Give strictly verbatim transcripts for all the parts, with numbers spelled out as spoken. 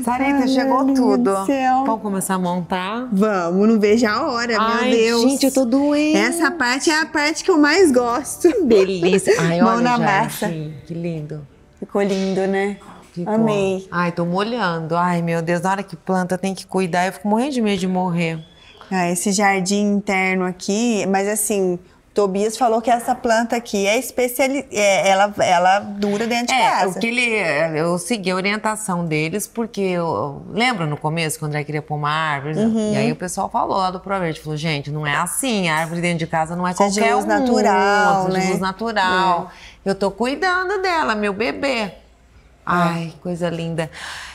Sarita, Ai, chegou meu tudo. Deus do céu. Vamos começar a montar? Vamos, não vejo a hora, Ai, meu Deus. gente, eu tô doente. Essa parte é a parte que eu mais gosto. Delícia. Ai, Mão olha, na gente, massa. que lindo. Ficou lindo, né? Ficou. Amei. Ai, tô molhando. Ai, meu Deus, na hora que planta tem que cuidar, eu fico morrendo de medo de morrer. Ah, esse jardim interno aqui, mas assim, Tobias falou que essa planta aqui é especial, é, ela, ela dura dentro de É, casa. o que ele, eu segui a orientação deles, porque eu lembro no começo, quando eu queria pôr uma árvore, Uhum. e aí o pessoal falou lá do ProVerde, falou, gente, não é assim, a árvore dentro de casa não é Precisa de qualquer luz um, natural, precisa de né? luz natural. Eu tô cuidando dela, meu bebê. Ai, coisa linda.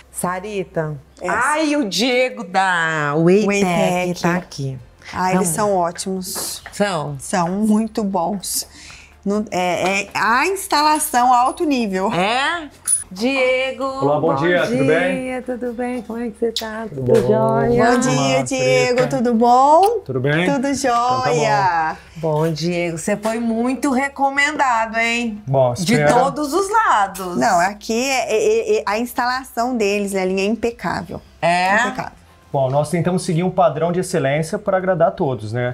Sarita, É. ai, o Diego da Waytec Waytec. tá aqui. Ah, eles Vamos. são ótimos. São? São muito bons. Não- é, é a instalação alto nível. É? Diego! Olá, bom dia, tudo bem? Tudo bem? Como é que você tá? Tudo, bom. jóia? Bom dia, Olá, Diego. Sarita. Tudo bom? Tudo bem? Tudo jóia. Bom, Diego, você foi muito recomendado, hein? Bom, De espera. todos os lados. Não, aqui é, é- é- a instalação deles, a linha é impecável. É? Impecável. Bom, nós tentamos seguir um padrão de excelência para agradar a todos, né?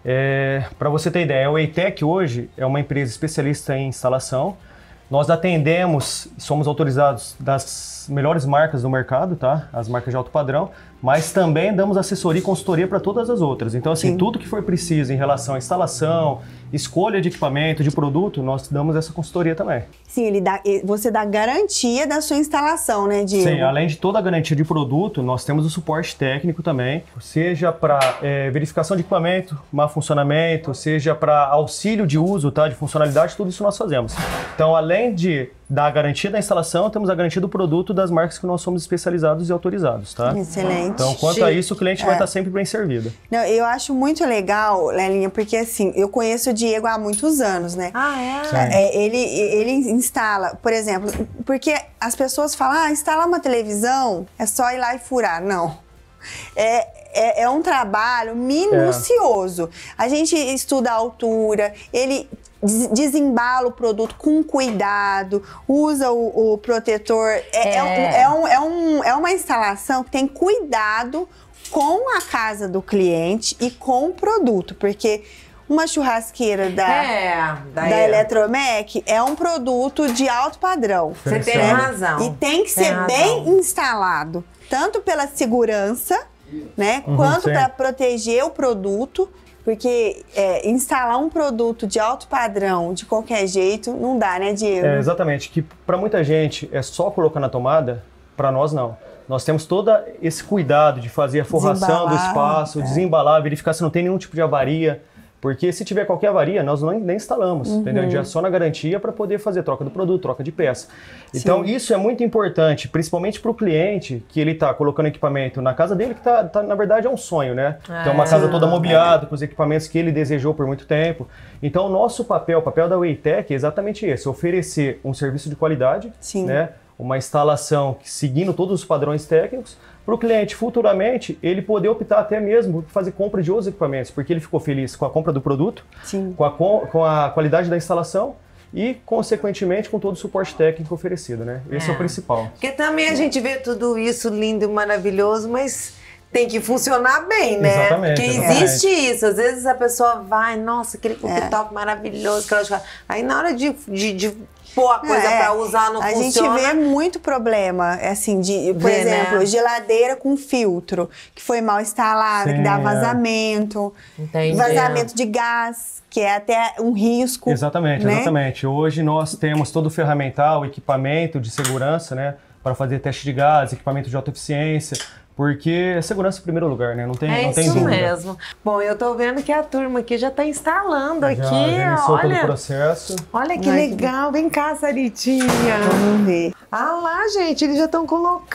É, para você ter ideia, a Waytec hoje é uma empresa especialista em instalação. Nós atendemos, somos autorizados das melhores marcas do mercado, tá? As marcas de alto padrão, mas também damos assessoria e consultoria para todas as outras. Então, assim, Sim. tudo que for preciso em relação à instalação, escolha de equipamento, de produto, nós damos essa consultoria também. Sim, ele dá, você dá garantia da sua instalação, né, Diego? Sim, além de toda a garantia de produto, nós temos o suporte técnico também, seja para verificação de equipamento, má funcionamento, seja para auxílio de uso, tá, de funcionalidade, tudo isso nós fazemos. Então, além de dar a garantia da instalação, temos a garantia do produto das marcas que nós somos especializados e autorizados, tá? Excelente. Então, quanto a isso, o cliente vai É. estar sempre bem servido. Não, eu acho muito legal, Lelinha, porque assim, eu conheço o Diego há muitos anos, né? Ah, é? Sim. É, ele, ele instala, por exemplo, porque as pessoas falam, ah, instalar uma televisão é só ir lá e furar. Não. É, é, é um trabalho minucioso. A gente estuda a altura, ele des- desembala o produto com cuidado, usa o, o protetor. É, é. um- é um- é um- é uma instalação que tem cuidado com a casa do cliente e com o produto, porque uma churrasqueira da, É, daí. da Eletromec é um produto de alto padrão. Você tem Né? razão. E tem que Tem ser razão. bem instalado, tanto pela segurança, né, Uhum, quanto sim. para proteger o produto, porque é, instalar um produto de alto padrão de qualquer jeito não dá, né, Diego? É, exatamente, que para muita gente é só colocar na tomada, para nós não. Nós temos todo esse cuidado de fazer a forração do Desembalar, espaço, é. desembalar, verificar se não tem nenhum tipo de avaria, porque se tiver qualquer avaria, nós não, nem instalamos, entendeu? A gente é só na garantia para poder fazer troca do produto, troca de peça. Então Sim. isso é muito importante, principalmente para o cliente que ele está colocando equipamento na casa dele, que tá, tá, na verdade é um sonho, né? Então uma casa toda mobiliada, com os equipamentos que ele desejou por muito tempo. Então o nosso papel, o papel da Waytec é exatamente esse, oferecer um serviço de qualidade, Sim. né? Uma instalação que, seguindo todos os padrões técnicos, para o cliente futuramente ele poder optar até mesmo por fazer compra de outros equipamentos, porque ele ficou feliz com a compra do produto, Sim. com a, com, com a qualidade da instalação e, consequentemente, com todo o suporte técnico oferecido, né? Esse é, É. o principal. Porque também a gente vê tudo isso lindo e maravilhoso, mas tem que funcionar bem, né? Exatamente, Porque exatamente. existe isso. Às vezes a pessoa vai, nossa, aquele cooktop maravilhoso. aquela churrasca- Aí na hora de, de, de pôr a coisa É, pra usar, não a funciona. gente vê muito problema, assim, de, por Vê, exemplo, né? geladeira com filtro, que foi mal instalada, Sim, que dá é. vazamento, Entendi. vazamento de gás, que é até um risco. Exatamente, né? exatamente. Hoje nós temos todo o ferramental, equipamento de segurança, né? Para fazer teste de gás, equipamento de alta eficiência, porque é segurança em primeiro lugar, né? Não tem, É não tem isso dúvida. mesmo. Bom, eu tô vendo que a turma aqui já tá instalando Já aqui. iniciou todo o Olha, processo. olha que Ai, que legal. Vem cá, Saritinha. Vamos ver. Ah lá, gente, eles já estão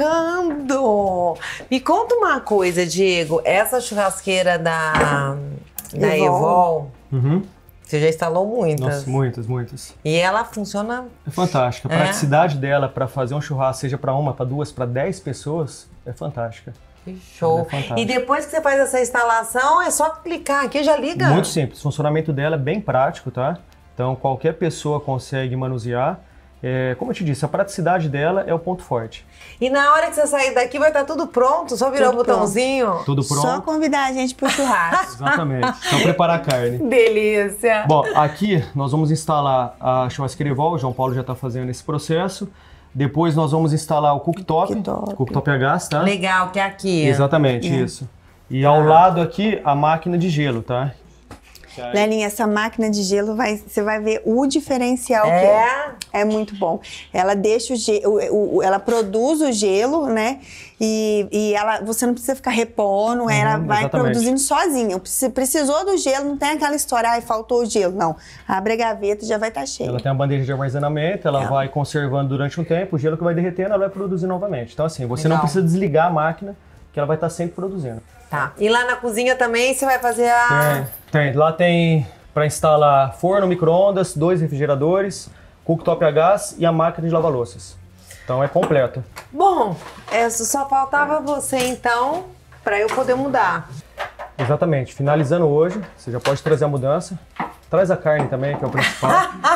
colocando. Me conta uma coisa, Diego. Essa churrasqueira da, da Evol. Evol, Uhum. você já instalou muitas. Nossa, muitas, muitas. E ela funciona... É fantástica. A É? praticidade dela para fazer um churrasco, seja para uma, para duas, para dez pessoas, é fantástica. Que show. Ela é fantástica. E depois que você faz essa instalação, é só clicar aqui e já liga? Muito simples. O funcionamento dela é bem prático, tá? Então qualquer pessoa consegue manusear. É, como eu te disse, a praticidade dela é o ponto forte. E na hora que você sair daqui vai estar tudo pronto, só virar o Tudo botãozinho. pronto. Tudo pronto? Só convidar a gente pro churrasco. Exatamente, só preparar a carne. Delícia! Bom, aqui nós vamos instalar a churrasqueira Evol, o João Paulo já está fazendo esse processo. Depois nós vamos instalar o cooktop, Cooktop. cooktop a gás, tá? Legal, que é aqui. Exatamente, É. isso. E ao lado aqui, a máquina de gelo, tá? Lelinha, essa máquina de gelo, vai, você vai ver o diferencial que É? é. É muito bom. Ela deixa o gelo, o, o, ela produz o gelo, né? E, e ela, você não precisa ficar repondo, ela vai exatamente. produzindo sozinha. Se precisou do gelo, não tem aquela história, ai, faltou o gelo. Não. Abre a gaveta e já vai estar cheia. Ela tem uma bandeja de armazenamento, ela vai conservando durante um tempo, o gelo que vai derretendo, ela vai produzir novamente. Então assim, você Legal. não precisa desligar a máquina, que ela vai estar sempre produzindo. Tá. E lá na cozinha também você vai fazer a... Tem, tem. Lá tem para instalar forno, micro-ondas, dois refrigeradores, cooktop a gás e a máquina de lavar louças. Então é completo. Bom, é, só faltava você então, pra eu poder mudar. Exatamente. Finalizando hoje, você já pode trazer a mudança. Traz a carne também, que é o principal.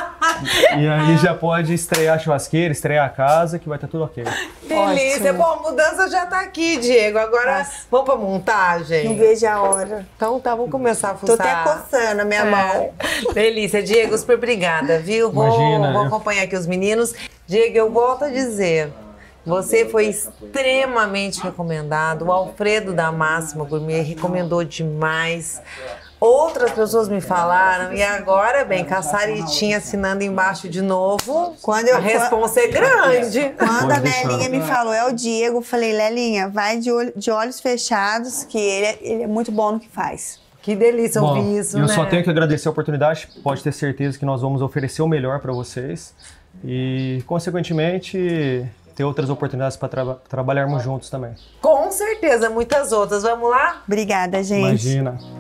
E aí já pode estrear a churrasqueira, estrear a casa, que vai estar tudo ok. Delícia. Ótimo. Bom, a mudança já tá aqui, Diego. Agora Nossa. vamos pra montagem? Não vejo a hora. Então tá, vamos começar a Tô fuçar. até coçando a minha É. mão. Delícia, Diego, super obrigada, viu? Vou, Imagina, vou eu- acompanhar aqui os meninos. Diego, eu volto a dizer, você foi extremamente recomendado. O Alfredo da Máxima Gourmet recomendou demais. Outras pessoas me falaram, e agora, bem, com a Saritinha assinando embaixo de novo, Quando eu- a responsa é grande. Quando a Pode deixar. Lelinha me falou, é o Diego, eu falei, Lelinha, vai de, olho- de olhos fechados, que ele é, ele é muito bom no que faz. Que delícia Bom, ouvir isso, eu né? só tenho que agradecer a oportunidade, pode ter certeza que nós vamos oferecer o melhor para vocês e, consequentemente, ter outras oportunidades para tra trabalharmos juntos também. Com certeza, muitas outras. Vamos lá? Obrigada, gente. Imagina.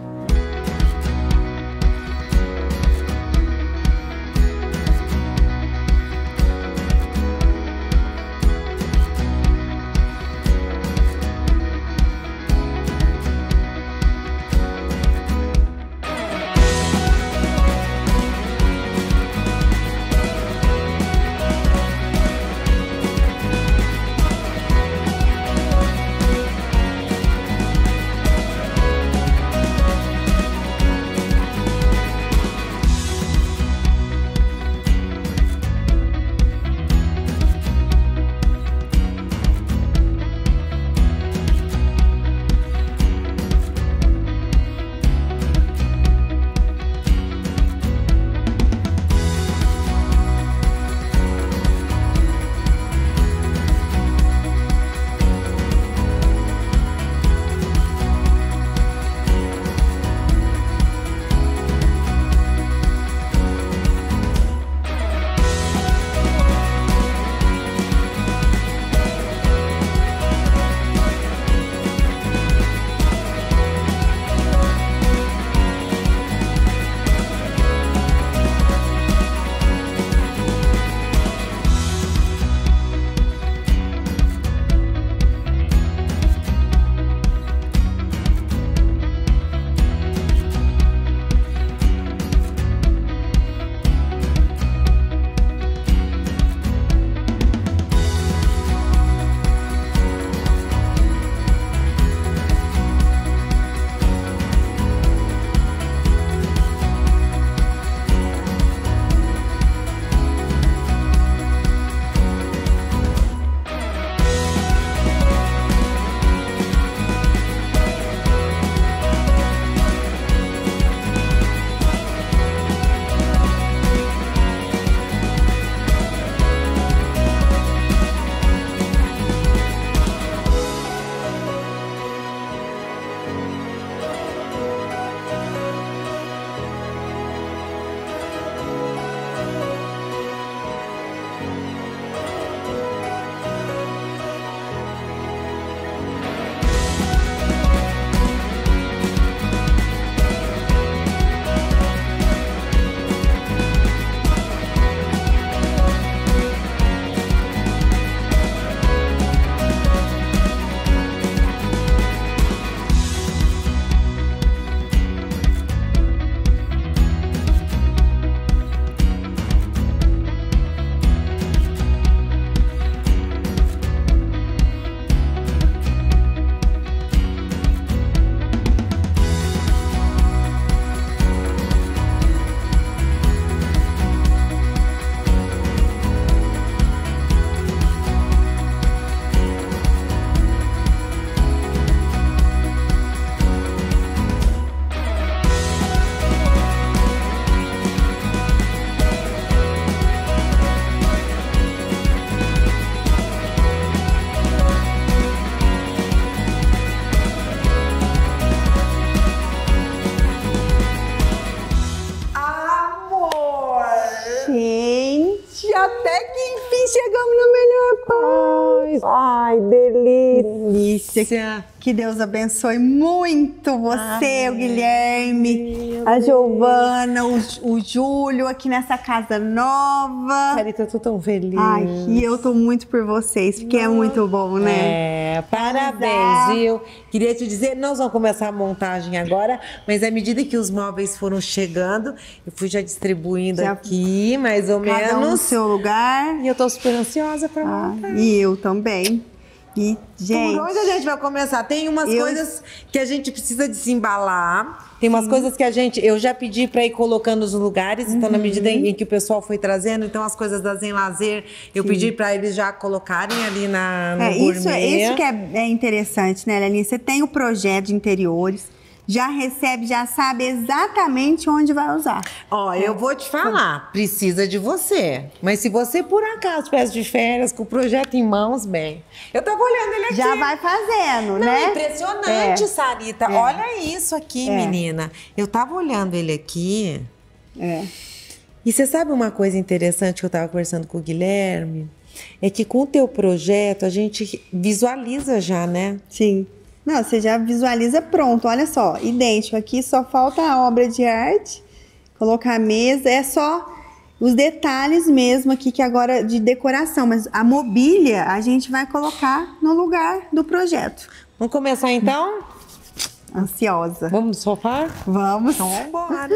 até que enfim chegamos na melhor parte. Ai, delícia. Delícia. Que Deus abençoe muito você, Ai, o Guilherme, a Giovana, o, o Júlio aqui nessa casa nova. Sarita, eu tô tão feliz. Ai, e eu tô muito por vocês, porque Nossa. é muito bom, né? É, parabéns, viu? Queria te dizer, nós vamos começar a montagem agora, mas à medida que os móveis foram chegando, eu fui já distribuindo já aqui, mais ou cada menos. Um no seu lugar. E eu tô super ansiosa pra ah, montar. E eu também. E, gente, por onde a gente vai começar? Tem umas eu... coisas que a gente precisa desembalar. Tem umas Sim. coisas que a gente... Eu já pedi para ir colocando nos lugares. Uhum. Então, na medida em que o pessoal foi trazendo, então as coisas da Zen Lazer, eu Sim. pedi para eles já colocarem ali na, no é, gourmet. Isso, isso que é, é interessante, né, Lelinha? Você tem o projeto de interiores, já recebe, já sabe exatamente onde vai usar. Ó, é. eu vou te falar, precisa de você. Mas se você, por acaso, peça de férias com o projeto em mãos, bem... Eu tava olhando ele aqui. Já vai fazendo, Não, né? Impressionante, é. Sarita. É. Olha isso aqui, é. menina. Eu tava olhando ele aqui. É. E você sabe uma coisa interessante que eu tava conversando com o Guilherme? É que com o teu projeto, a gente visualiza já, né? Sim. Não, você já visualiza pronto, olha só, idêntico. Aqui só falta a obra de arte, colocar a mesa, é só os detalhes mesmo aqui que agora de decoração, mas a mobília a gente vai colocar no lugar do projeto. Vamos começar então? Ansiosa. Vamos no sofá? Vamos. Então vamos embora.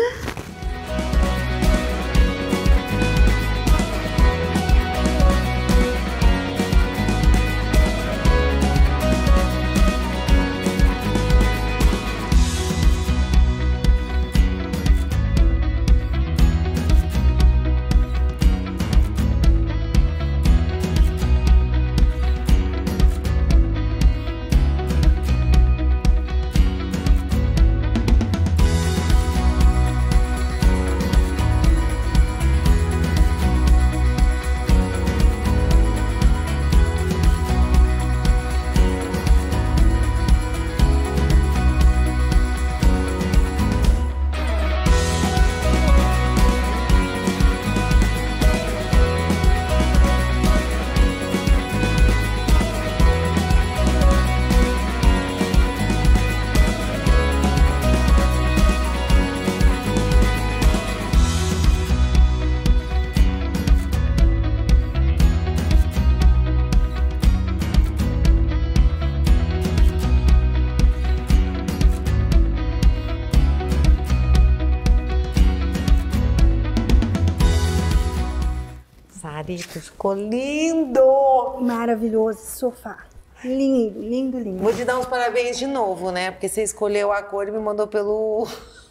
Ficou lindo! Maravilhoso esse sofá. Lindo, lindo, lindo. Vou te dar uns parabéns de novo, né? Porque você escolheu a cor e me mandou pelo...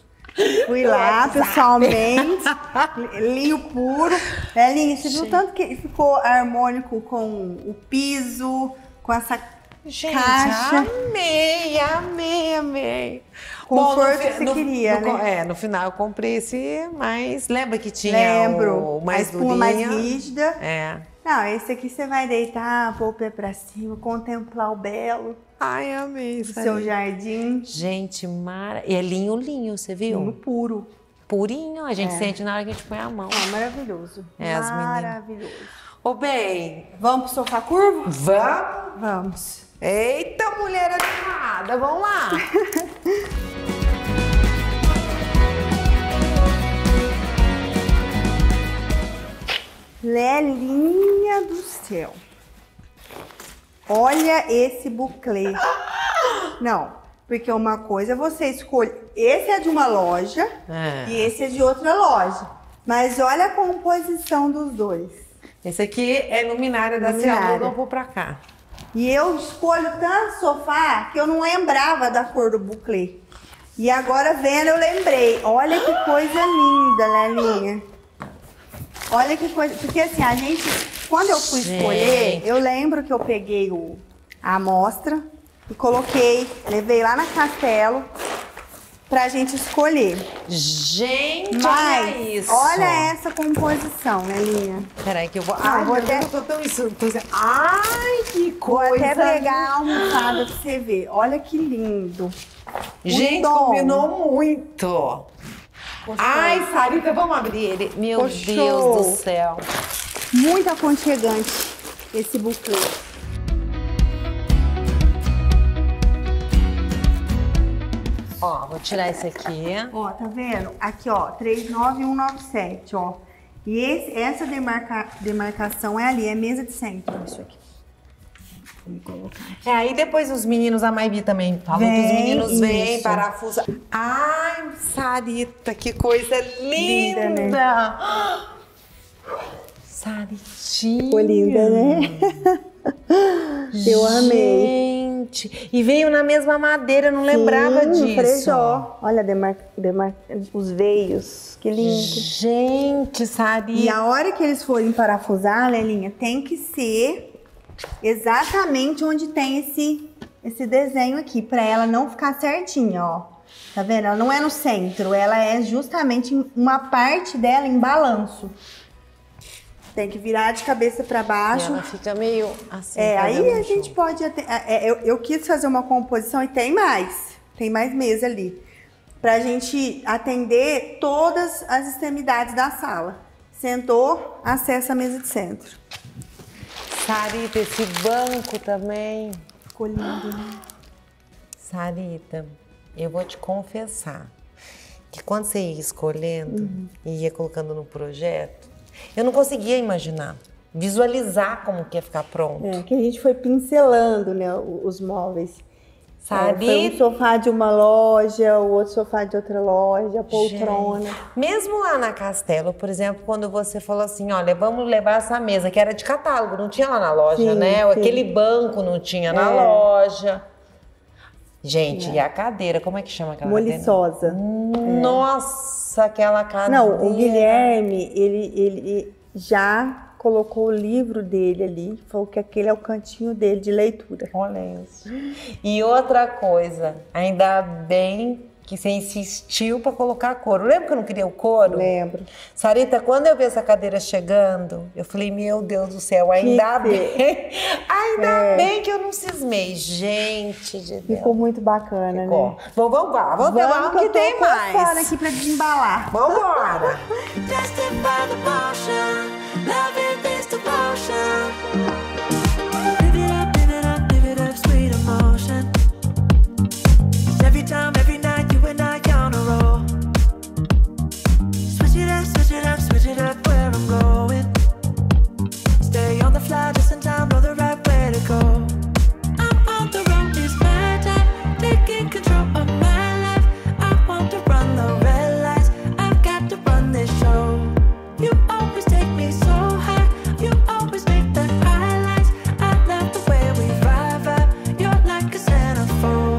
Fui lá, pessoalmente. Linho puro. É, Linho, você viu tanto que ficou harmônico com o piso, com essa Gente, caixa. amei, amei, amei. Conforto que você queria, no, né? É, no final eu comprei esse, mas lembra que tinha Lembro, o mais a espuma durinha? mais rígida. É. Não, esse aqui você vai deitar, pôr o pé pra cima, contemplar o belo. Ai, amei. O seu jardim. Gente, mara... E é linho, linho, você viu? Linho puro. Purinho, a gente é. sente na hora que a gente põe a mão. É maravilhoso. É, as maravilhoso. Ô, bem, vamos pro sofá curvo? Vamos? Vamos. Eita, mulher animada, vamos lá. Lelinha do céu. Olha esse buclê. Não, porque uma coisa você escolhe. Esse é de uma loja é. e esse é de outra loja. Mas olha a composição dos dois. Esse aqui é luminária da Cielo, eu não vou pra cá. E eu escolho tanto sofá que eu não lembrava da cor do buclê. E agora vendo eu lembrei. Olha que coisa linda, Lelinha. Olha que coisa... Porque assim, a gente... Quando eu fui escolher, eu lembro que eu peguei o, a amostra e coloquei, levei lá na Castelo pra gente escolher. Gente, Mas, olha isso. Olha essa composição, Lelinha. Peraí que eu vou... Ah, Ai, vou até... eu tô tão isso. Tô... Ai, que coisa. Vou até pegar a almofada pra você ver. Olha que lindo. Gente, combinou muito. Poxa. Ai, Sarita, vamos abrir ele. Meu Poxa. Deus do céu. Muito aconchegante esse buclê. Ó, vou tirar esse aqui. Ó, tá vendo? Aqui, ó, três nove um nove sete, ó. E esse, essa demarca, demarcação é ali, é mesa de centro, isso aqui. Vamos colocar aqui. É, aí depois os meninos, a Maibi também falou que os meninos vêm, parafusa. Ai, Sarita, que coisa linda! Linda, né? Saritinha! Ficou linda, né? Eu amei. Gente, e veio na mesma madeira, eu não lembrava Sim, disso. Frejó. Olha demar, demar, os veios, que lindo. Gente, Sarita. E a hora que eles forem parafusar, Lelinha, tem que ser exatamente onde tem esse, esse desenho aqui, pra ela não ficar certinha, ó. Tá vendo? Ela não é no centro, ela é justamente uma parte dela em balanço. Tem que virar de cabeça para baixo. E ela fica meio assim. É, aí a gente pode... Até, é, eu, eu quis fazer uma composição e tem mais. Tem mais mesa ali. Pra gente atender todas as extremidades da sala. Sentou, acessa a mesa de centro. Sarita, esse banco também. Ficou lindo, né? Sarita, eu vou te confessar que quando você ia escolhendo uhum. e ia colocando no projeto, eu não conseguia imaginar, visualizar como que ia ficar pronto. É, que a gente foi pincelando, né, os móveis. Sabe? É, foi um sofá de uma loja, o outro sofá de outra loja, poltrona. Gente, mesmo lá na Castelo, por exemplo, quando você falou assim, olha, vamos levar essa mesa, que era de catálogo, não tinha lá na loja, sim, né? Sim. Aquele banco não tinha é. na loja. Gente, é. e a cadeira, como é que chama aquela Moliçosa. cadeira? Nossa, é. aquela cadeira. Não, o Guilherme, ele, ele já colocou o livro dele ali, falou que aquele é o cantinho dele de leitura. Olha isso. E outra coisa, ainda bem que você insistiu para colocar couro. Lembra que eu não queria o couro? Lembro. Sarita, quando eu vi essa cadeira chegando, eu falei, meu Deus do céu, ainda que bem, que... ainda é. bem que eu não cismei. Gente de Deus. Ficou muito bacana, Ficou. né? Bom, vamos lá, vamos ver lá o que tem mais. Vamos aqui para desembalar. Vamos embora. Every time, every night, you and I on a roll. Switch it up, switch it up, switch it up where I'm going. Stay on the fly, just in time, know the right way to go. I'm on the road, it's my time, taking control of my life. I want to run the red lights, I've got to run this show. You always take me so high, you always make the highlights. I love the way we vibe up, you're like a centerfold.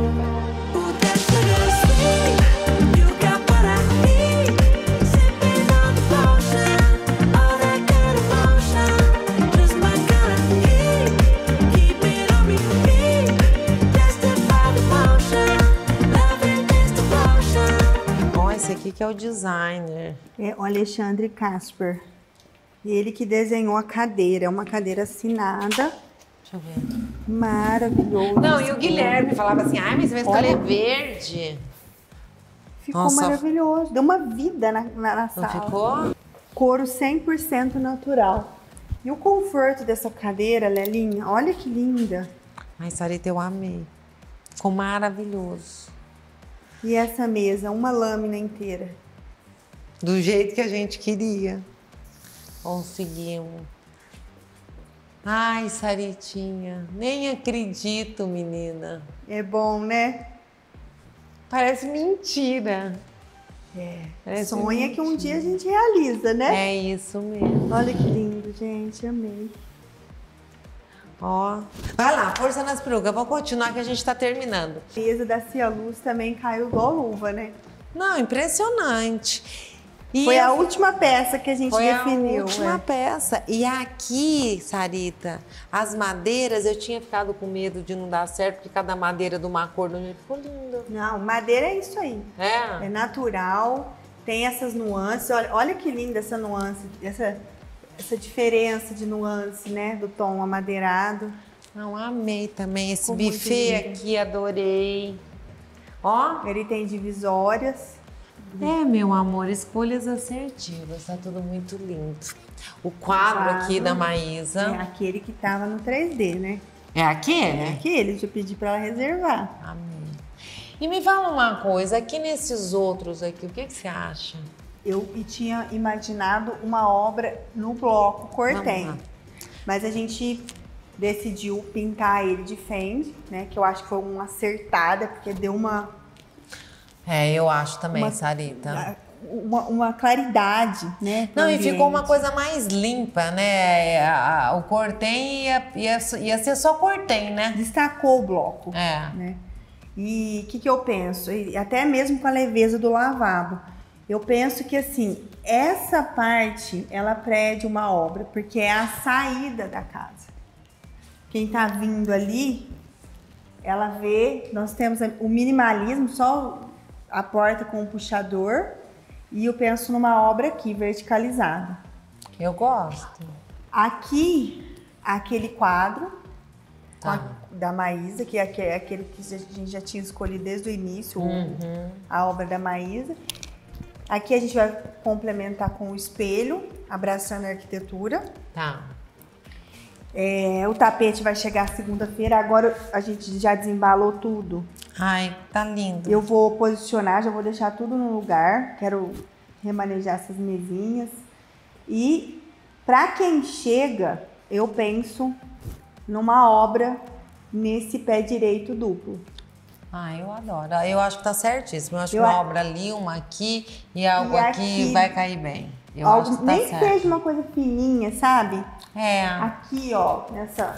Aqui que é o designer. É o Alexandre Casper. Ele que desenhou a cadeira. É uma cadeira assinada. Deixa eu ver. Maravilhoso. Não, e o Guilherme falava assim, ai, mas você vai escolher verde. Ficou Nossa. maravilhoso. Deu uma vida na, na, na sala. Não ficou? Couro cem por cento natural. E o conforto dessa cadeira, Lelinha, olha que linda. Ai, Sarita, eu amei. Ficou maravilhoso. E essa mesa, uma lâmina inteira. Do jeito que a gente queria. Conseguimos. Ai, Saritinha, nem acredito, menina. É bom, né? Parece mentira. É. Parece Sonha mentira. que um dia a gente realiza, né? É isso mesmo. Olha que lindo, gente. Amei. Ó, vai lá, força nas perucas, vamos continuar que a gente tá terminando. A mesa da Cia Luz também caiu igual luva, né? Não, impressionante. E foi a última peça que a gente foi definiu. Foi a última é. peça. E aqui, Sarita, as madeiras, eu tinha ficado com medo de não dar certo, porque cada madeira de uma cor não ficou linda. Não, madeira é isso aí. É? É natural, tem essas nuances. Olha, olha que linda essa nuance, essa... essa diferença de nuance, né, do tom amadeirado. Não, amei também. Esse Ficou buffet aqui, adorei. Ó. Ele tem divisórias. É, meu amor, escolhas assertivas, tá tudo muito lindo. O quadro Quadro. aqui da É Maísa. aquele que tava no três D, né? É aquele? É aquele, deixa eu pedir pra ela reservar. Amém. E me fala uma coisa, aqui nesses outros aqui, o que, que você acha? Eu tinha imaginado uma obra no bloco Cortem, Vamos lá. mas a gente decidiu pintar ele de fende, né? Que eu acho que foi uma acertada, porque deu uma, É, eu acho também, Uma- Sarita. uma, uma claridade, né? pro Não, e ficou uma ambiente. coisa mais limpa, né? A- a- o cortem ia, ia, ia ser só cortem, né? Destacou o bloco. É. Né? E o que, que eu penso? E até mesmo com a leveza do lavabo. Eu penso que, assim, essa parte, ela prede uma obra, porque é a saída da casa. Quem tá vindo ali, ela vê, nós temos o minimalismo, só a porta com o puxador, e eu penso numa obra aqui, verticalizada. Eu gosto. Aqui, aquele quadro com Tá. a- da Maísa, que é aque- é aquele que a gente já tinha escolhido desde o início, o- Uhum. a obra da Maísa. Aqui a gente vai complementar com o espelho, abraçando a arquitetura. Tá. É, o tapete vai chegar segunda-feira, agora a gente já desembalou tudo. Ai, tá lindo. Eu vou posicionar, já vou deixar tudo no lugar, quero remanejar essas mesinhas. E para quem chega, eu penso numa obra nesse pé direito duplo. Ah, eu adoro. Eu acho que tá certíssimo. Eu acho Eu que uma a- obra ali, uma aqui e algo E aqui, aqui- vai cair bem. Eu Algo- acho que tá nem que certo. seja uma coisa fininha, sabe? É. Aqui, ó, nessa.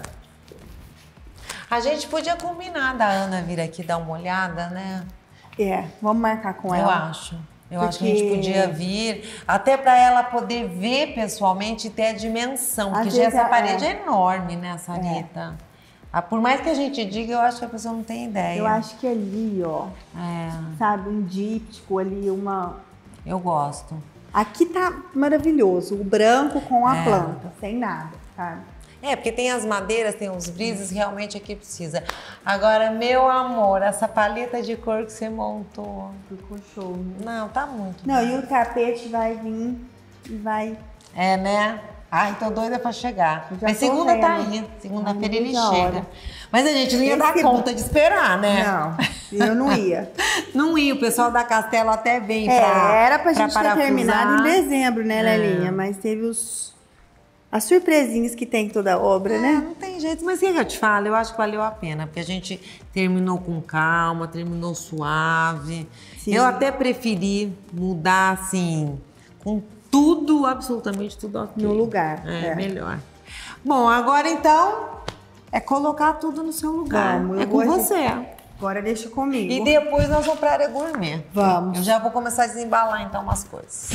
A gente podia combinar da Ana vir aqui dar uma olhada, né? É, vamos marcar com Eu ela. acho. Eu acho que a gente Porque- podia vir, até para ela poder ver pessoalmente e ter a dimensão, porque Às já vezes essa é- parede é, enorme, né, Sarita? Ah, por mais que a gente diga, eu acho que a pessoa não tem ideia. Eu acho que ali, ó, É, sabe, um díptico ali, uma. eu gosto. Aqui tá maravilhoso, o branco com a É. planta, sem nada, sabe? É, porque tem as madeiras, tem os brises, realmente aqui precisa. Agora, meu amor, essa paleta de cor que você montou. Ficou show, né? Não, tá muito. Não, e o tapete vai vir e vai. É, né? Ai, tô doida pra chegar. Eu já Mas tô segunda tá vendo. aí. Segunda-feira Ai, não ele vejo a chega. hora. Mas a gente não ia dar Esse- conta de esperar, né? Não, eu não ia. Não ia, o pessoal da Castelo até vem É, pra era pra gente ter parafusar. terminado em dezembro, né, É. Lelinha? Mas teve os. As surpresinhas que tem em toda obra, É, né? não tem jeito. Mas o que eu te falo? Eu acho que valeu a pena, porque a gente terminou com calma, terminou suave. Sim. Eu até preferi mudar, assim, com tudo, absolutamente tudo ok. No lugar, É, é. melhor. Bom, agora então é colocar tudo no seu lugar. Vamos, é eu com vou- você. Agora deixa comigo. E depois nós vamos pra área gourmet. Vamos. Eu já vou começar a desembalar então umas coisas.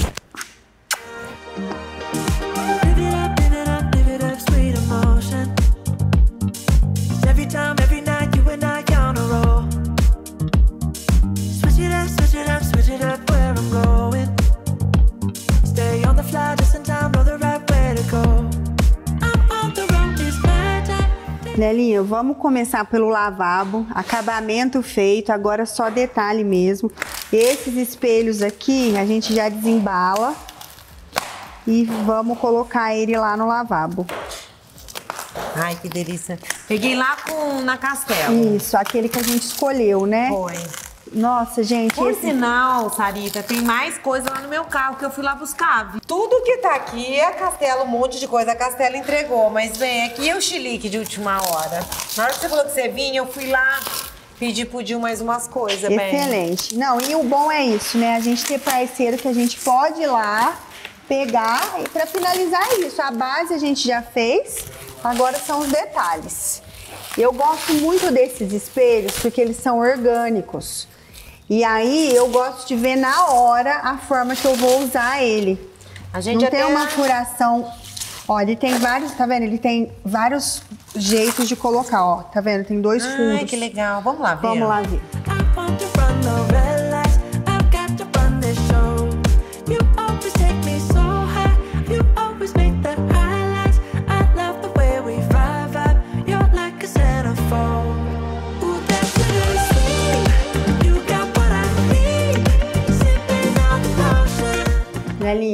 Live it up, live it up, live it up, sweet emotion. Every time, every night, you and I on a roll. Switch it up, switch it up, switch it up where I'm going. Stay on the fly just in time, know the right way to go. I'm on the road, it's my time. Lelinha, vamos começar pelo lavabo, acabamento feito, agora só detalhe mesmo. Esses espelhos aqui a gente já desembala e vamos colocar ele lá no lavabo. Ai, que delícia. Peguei lá com, na Castelo. Isso, aquele que a gente escolheu, né? Foi. Nossa, gente, Por esse... sinal, Sarita, tem mais coisa lá no meu carro que eu fui lá buscar. Tudo que tá aqui é a Castelo, um monte de coisa a Castelo entregou. Mas vem aqui é o chilique de última hora. Na hora que você falou que você vinha, eu fui lá pedir pro Dil mais umas coisas, bem. Excelente. Não, e o bom é isso, né? A gente ter parceiro que a gente pode ir lá pegar e para finalizar isso. A base a gente já fez, agora são os detalhes. Eu gosto muito desses espelhos porque eles são orgânicos. E aí eu gosto de ver na hora a forma que eu vou usar ele. A gente Não tem até- uma furação. Ó, ele tem vários, tá vendo? Ele tem vários jeitos de colocar, ó. Tá vendo? Tem dois furos. Ai, que legal. Vamos lá ver. Vamos lá ver. I want to run the red lights. I've got to run this show. You always take me so high. You always make the highlights. I love the way we vibe, vibe. You're like a centerfold. Ooh, that's what I see. You got what I need. Sipping on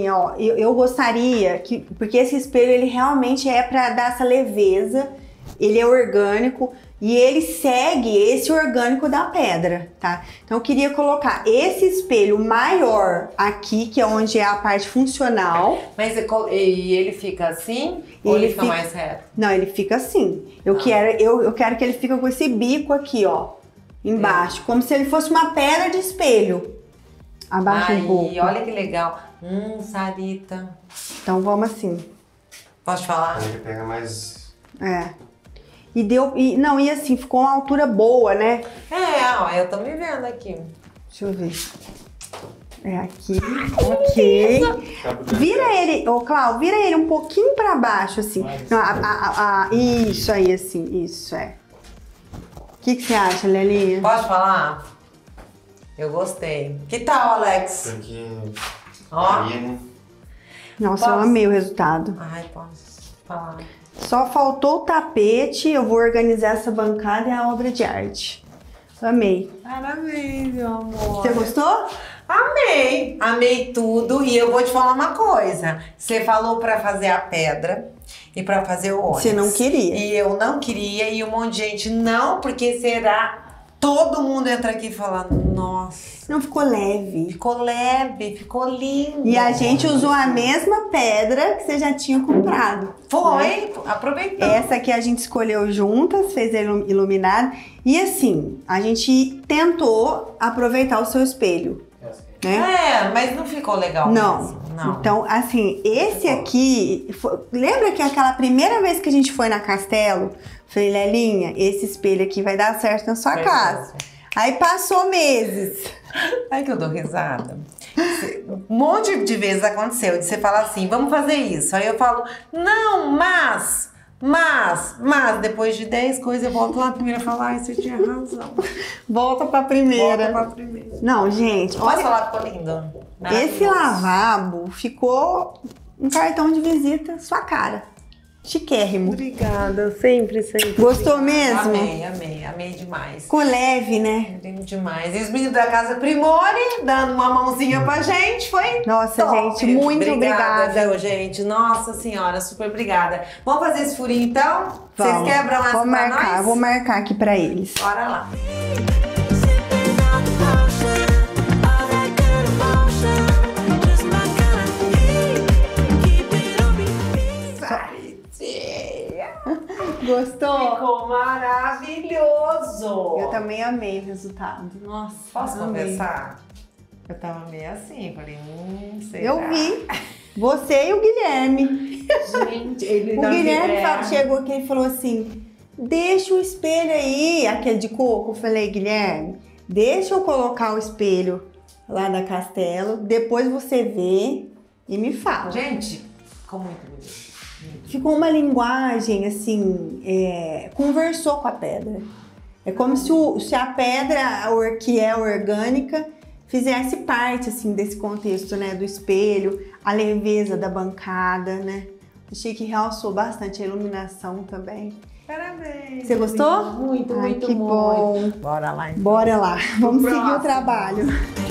assim, ó, eu, eu gostaria que, porque esse espelho ele realmente é para dar essa leveza, ele é orgânico e ele segue esse orgânico da pedra, tá? Então eu queria colocar esse espelho maior aqui, que é onde é a parte funcional. Mas e ele fica assim ou ele fica, fica mais reto? Não, ele fica assim. Eu, ah. quero, eu, eu quero que ele fique com esse bico aqui, ó, embaixo, é. como se ele fosse uma pedra de espelho. Abaixa um pouco. Olha que legal. Hum, Sarita. Então vamos assim. Posso falar? Ele pega mais... É. E deu... E, não, e assim, ficou uma altura boa, né? É, ó, eu tô me vendo aqui. Deixa eu ver. É aqui. Ok. Vira ele... Ô, Cláudio, vira ele um pouquinho pra baixo, assim. Não, a, a, a, isso aí, assim. Isso, é. O que, que você acha, Lelinha? Pode falar? Eu gostei. Que tal, Alex? Tem que... Ó. Nossa, posso? Eu amei o resultado. Ai, posso falar. Só faltou o tapete, eu vou organizar essa bancada e a obra de arte. Amei. Parabéns, meu amor. Você gostou? Amei. Amei tudo e eu vou te falar uma coisa. Você falou pra fazer a pedra e pra fazer o ônibus. Você não queria. E eu não queria e um monte de gente não, porque será... Todo mundo entra aqui e fala, nossa. Não, ficou leve. Ficou leve, ficou lindo. E a gente usou a mesma pedra que você já tinha comprado. Foi, né? Aproveitou. Essa aqui a gente escolheu juntas, fez iluminado. E assim, a gente tentou aproveitar o seu espelho. Né? É, mas não ficou legal não. mesmo. Não. Então, assim, esse aqui... Foi, lembra que aquela primeira vez que a gente foi na Castelo... Falei, Lelinha, esse espelho aqui vai dar certo na sua Verdade. casa. Aí passou meses. Ai que eu dou risada. Um monte de vezes aconteceu de você falar assim, vamos fazer isso. Aí eu falo, não, mas, mas, mas, depois de dez coisas eu volto lá na primeira e falo, ai, você tinha razão. Volta pra primeira. Volta pra primeira. Não, gente, Posso olha. falar que ficou lindo? Esse lavabo ficou um cartão de visita sua cara. Chiquérrimo. Obrigada, sempre, sempre. Gostou mesmo? Amei, amei, amei demais. Ficou leve, né? Amei demais. E os meninos da Casa Primore, dando uma mãozinha pra gente, foi Nossa, top. gente, muito obrigada. Obrigada, viu, gente? Nossa senhora, super obrigada. Vamos fazer esse furinho, então? Vocês quebram essa Vou marcar, nós? vou marcar aqui pra eles. Bora lá. Gostou? Ficou maravilhoso! Eu também amei o resultado. Nossa, Posso amei. conversar? Eu tava meio assim, falei, hum, sei Eu lá. vi. Você e o Guilherme. Gente, ele O não Guilherme é. fa- chegou aqui e falou assim, deixa o espelho aí, aquele de coco. Eu falei, Guilherme, deixa eu colocar o espelho lá na Castelo, depois você vê e me fala. Gente, ficou muito bonito. Ficou uma linguagem, assim, é, conversou com a pedra. É como se, o, se a pedra, or- que é orgânica, fizesse parte, assim, desse contexto, né? Do espelho, a leveza da bancada, né? Achei que realçou bastante a iluminação também. Parabéns. Você gostou? Muito, Ai, muito, que muito. bom. Bora lá, então. Bora lá, vamos seguir próximo. o trabalho.